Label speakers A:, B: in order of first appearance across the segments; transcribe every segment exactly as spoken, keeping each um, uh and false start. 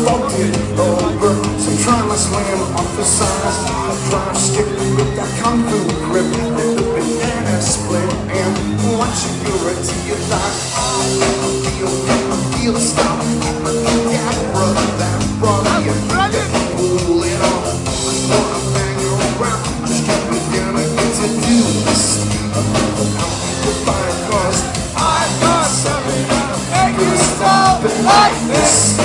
A: fuck it over. So I'm trying to slam off the sides. I'm trying to skip with that kung fu grip and the banana split. And once you feel ready, you die. I feel, I feel stop. That brother, that brother, you can pull it off. I wanna bang you around. Just keep it down and get to do this. I'm goodbye, cause I got something that'll make you stop it like this.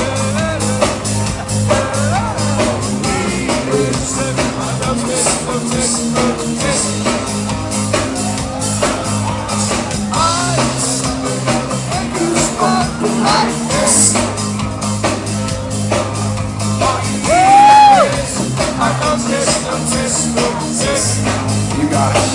A: You got it.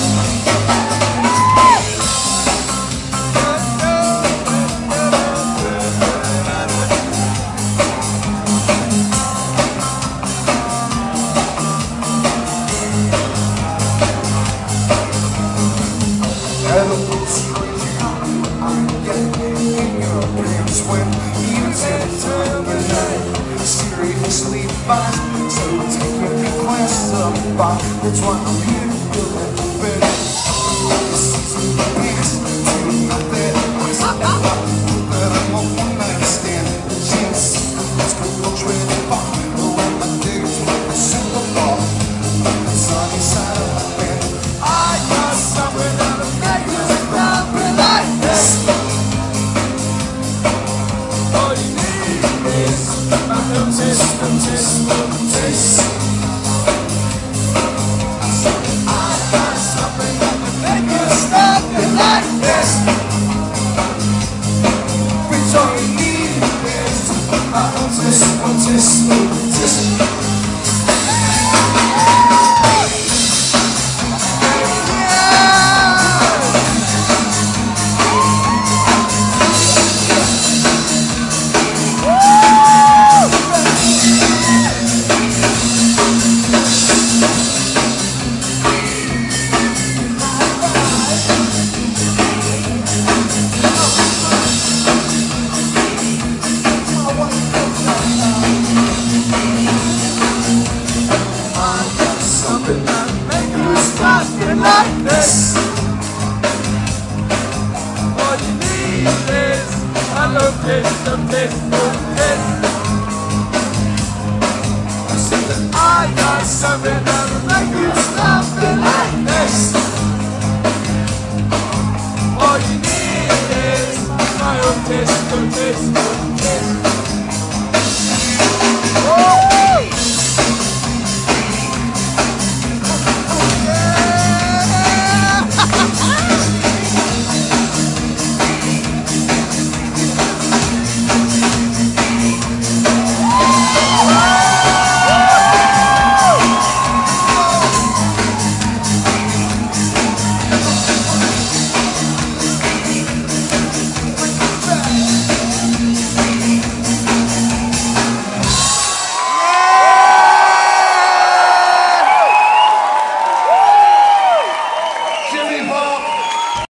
A: As a little stranger, I get in your pants when you take time of night. Seriously, fine. So take a class up, but that's why I'm here to feel that bit. This is the past, do not that I step up, that I'm a one-night stand. Chance, let's go watch where they fall. Around my diggers like a super ball. On the sunny side of the bed, I got something that'll make you stop it like this. All you need is my notice, notice, notice. I got something that'll make you stop it like this. Bitch, all you need is my notice, notice, notice.